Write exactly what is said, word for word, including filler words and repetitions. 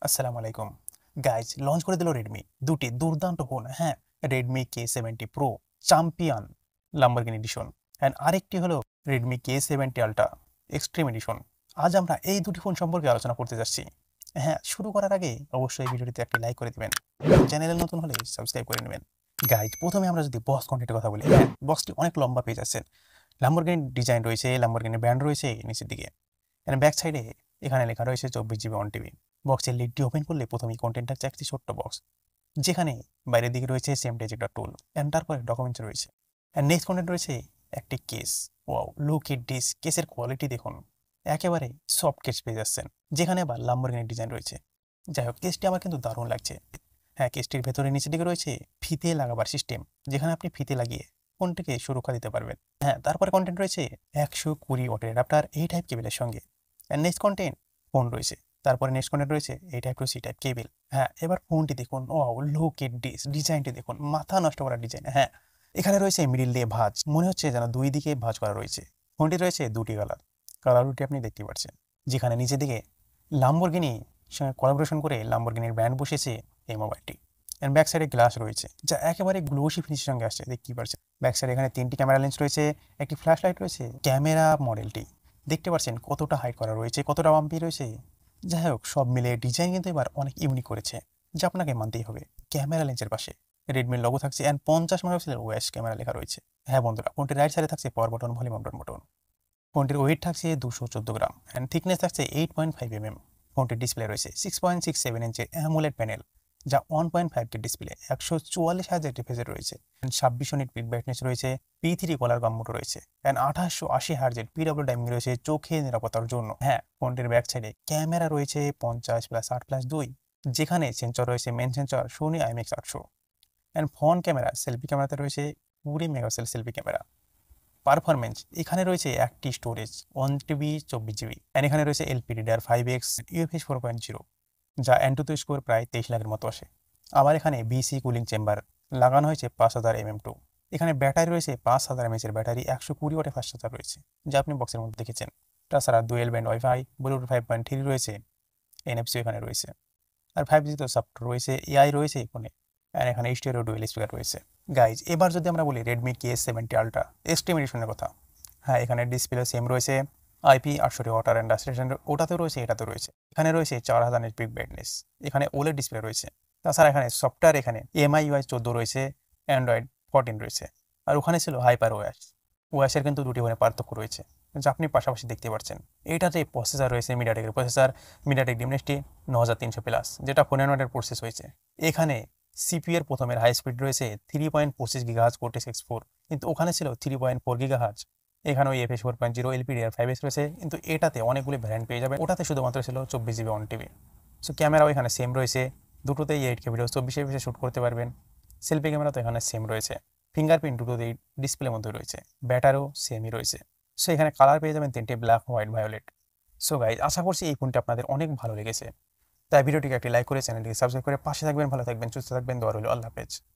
আসসালামু আলাইকুম guys launch করে দিল রেডমি দুটি দুর্দান্ত ফোন। হ্যাঁ, Redmi K seventy Pro Champion Lamborghini edition and আরেকটি হলো Redmi K seventy ultra extreme edition. আজ আমরা এই দুটি ফোন সম্পর্কে আলোচনা করতে যাচ্ছি। হ্যাঁ, শুরু করার আগে অবশ্যই ভিডিওটিতে একটি লাইক করে দিবেন, চ্যানেলে নতুন হলে সাবস্ক্রাইব করে নেবেন। গাইজ প্রথমে আমরা যদি বক্স কন্টেন্টের কথা বলি, হ্যাঁ বক্সটি অনেক লম্বা পেজ আছে, ল্যাম্বরগিনি ডিজাইন রয়েছে, ল্যাম্বরগিনি ব্র্যান্ড রয়েছে নিচের দিকে, অ্যান্ড ব্যাক সাইডে এখানে লেখা রয়েছে চব্বিশ জিবি ওয়ান টিবি। বক্সের লিডটি ওপেন করলে প্রথমেই কন্টেন্ট থাকছে একটি ছোট্ট বক্স, যেখানে বাইরের দিকে রয়েছে সেম টেজ একটা টুল, অ্যান্ড তারপরে ডকুমেন্টস রয়েছে, অ্যান্ড নেক্সট কন্টেন্ট রয়েছে একটি কেস। ওয়াও, লুক এট দিস, কেসের কোয়ালিটি দেখুন, একেবারে সফট কেস পেয়ে যাচ্ছেন, যেখানে আবার ল্যাম্বরগিনি ডিজাইন রয়েছে। যাই হোক, কেসটি আমার কিন্তু দারুণ লাগছে। হ্যাঁ, কেসটির ভেতরে নিচের দিকে রয়েছে ফিতে লাগাবার সিস্টেম, যেখানে আপনি ফিতে লাগিয়ে ফোনটিকে সুরক্ষা দিতে পারবেন। হ্যাঁ, তারপরে কন্টেন্ট রয়েছে একশো কুড়ি ওয়াটের অ্যাডাপ্টার এই টাইপ কেবেলের সঙ্গে, অ্যান্ড নেক্সট কন্টেন্ট ফোন রয়েছে। তারপরে নেক্সট কন্টেন্ট রয়েছে এই type to C type cable. হ্যাঁ, এবার ফোনটি দেখুন, ও লুক এট দিস, ডিজাইনটি দেখুন, মাথা নষ্ট করা ডিজাইন। হ্যাঁ, এখানে রয়েছে মিডিল দিয়ে ভাঁজ, মনে হচ্ছে যেন দুই দিকে ভাঁজ করা রয়েছে। ফোনটি রয়েছে দুটি কালার, কালার দুটি আপনি দেখতে পাচ্ছেন, যেখানে নিচের দিকে ল্যাম্বরগিনি সঙ্গে কোলাবোরেশন করে ল্যাম্বরগিনির ব্র্যান্ড বসেছে এই মোবাইলটি। এন্ড ব্যাক সাইডে গ্লাস রয়েছে, যা একেবারে গ্লোসি ফিনিশের সঙ্গে আসছে, দেখতেই পাচ্ছেন। ব্যাক সাইডে এখানে তিনটি ক্যামেরা লেন্স রয়েছে, একটি ফ্ল্যাশ লাইট রয়েছে। ক্যামেরা মডেলটি দেখতে পাচ্ছেন কতটা হাইট করা রয়েছে, কতটা বাম্পি রয়েছে। যাই হোক, সব মিলে ডিজাইন কিন্তু এবার অনেক ইউনিক করেছে, যা আপনাকে মানতেই হবে। ক্যামেরা লেন্সের পাশে রেডমির লোগো থাকছে, অ্যান্ড পঞ্চাশ মেগাপিক্সেলের ওএস ক্যামেরা লেখা রয়েছে। হ্যাঁ বন্ধুরা, ফোনটির রাইট সাইডে থাকছে power button, volume button button. ফোনটির ওয়েট থাকছে দুশো চোদ্দো গ্রাম, অ্যান্ড থিকনেস থাকছে eight point five M M. ফোনটির ডিসপ্লে রয়েছে সিক্স পয়েন্ট সিক্স সেভেন ইঞ্চের অ্যামোলেড প্যানেল, যা one point five K display, একশো চুয়াল্লিশ হাজার ডিফেজে রয়েছে, ছাব্বিশশো নিট পিক ব্রাইটনেস রয়েছে, P three colour gamut motor রয়েছে, অ্যান্ড আঠাশশো আশি হার্জের পিডব্লিউ টাইমিং রয়েছে চোখে নিরাপত্তার জন্য। হ্যাঁ, ফোনটির ব্যাক সাইডে ক্যামেরা রয়েছে পঞ্চাশ প্লাস আট প্লাস দুই, যেখানে সেন্সর রয়েছে মেন সেন্সর সোনি আইএমএক্স আটশো, অ্যান্ড ফ্রন্ট ক্যামেরা সেলফি ক্যামেরাতে রয়েছে কুড়ি মেগাপিক্সেল সেলফি ক্যামেরা। পারফরমেন্স এখানে রয়েছে একটি স্টোরেজ ওয়ান টিবি চব্বিশ জিবি, অ্যান্ড এখানে রয়েছে LPDDR five X UFS four point zero, যা অ্যান্টুতো স্কোর প্রায় তেইশ লাখের মতো আসে। আবার এখানে বিসি কুলিং চেম্বার লাগানো হয়েছে পাঁচ হাজার এম এম টু। এখানে ব্যাটারি রয়েছে পাঁচ হাজার এমএচের ব্যাটারি, একশো কুড়ি ওয়াটে ফাস্ট চার্জার রয়েছে, যা আপনি বক্সের মধ্যে দেখেছেন। তাছাড়া dual band wifi, bluetooth five point three রয়েছে, এনএফসি এখানে রয়েছে, আর ফাইভ জি তো সফটওয়্যার রয়েছে, এআই রয়েছে ফোনে, আর এখানে স্টেরিও ডুয়েল স্পিকার রয়েছে। গাইজ এবার যদি আমরা বলি Redmi K seventy ultra extreme এডিশনের কথা, হ্যাঁ এখানে ডিসপ্লে সেম রয়েছে, আইপি আটশোটি ওয়াটার অ্যান্ড ডাস্টেশন ওটাতেও রয়েছে, এটাতেও রয়েছে। এখানে রয়েছে চার হাজার নিট পিক ব্রাইটনেস, এখানে ওলেড ডিসপ্লে রয়েছে। তাছাড়া এখানে সফটওয়্যার এখানে এমআই ইউআই চোদ্দো রয়েছে, অ্যান্ড্রয়েড ফোরটিন রয়েছে, আর ওখানে ছিল হাইপার ওয়াস। ওয়াসের কিন্তু দুটি ফোনে পার্থক্য রয়েছে, যা আপনি পাশাপাশি দেখতে পাচ্ছেন। এইটাতে প্রসেসর রয়েছে মিডিয়াটেকের প্রসেসর, মিডিয়াটেক ডিমনেসটি ন হাজার তিনশো প্লাস, যেটা পনেরো ওয়াটের প্রসেস হয়েছে। এখানে সিপিইউ এর প্রথমের হাই স্পিড রয়েছে থ্রি পয়েন্ট পঁচিশ গিগাহার্জ কোর্টেক্স এক্স ফোর, কিন্তু ওখানে ছিল থ্রি পয়েন্ট ফোর গিগাহার্জ। এখানেও FS four point zero LPDDR five X রয়েছে, কিন্তু এটাতে অনেকগুলি ভ্যারিয়েন্ট পেয়ে যাবে। ওটাতে শুধুমাত্র ছিল চব্বিশ জিবি ওয়ান টিবি। সো ক্যামেরাও এখানে সেম রয়েছে, দুটোতেই এইট কে ভিডিও চব্বিশ এফপিএসে শ্যুট করতে পারবেন। সেলফি ক্যামেরা তো এখানে সেম রয়েছে, ফিঙ্গারপ্রিন্ট দুটোতেই ডিসপ্লের মধ্যে রয়েছে, ব্যাটারও সেমই রয়েছে। সো এখানে কালার পেয়ে যাবেন তিনটে, black, white, violet. So guys আশা করছি এই ফোনটি আপনাদের অনেক ভালো লেগেছে, তাই ভিডিওটিকে একটি লাইক করে চ্যানেলটিকে সাবস্ক্রাইব করে পাশে থাকবেন। ভালো থাকবেন, সুস্থ থাকবেন, দোয়া রইল। আল্লাহ হাফেজ।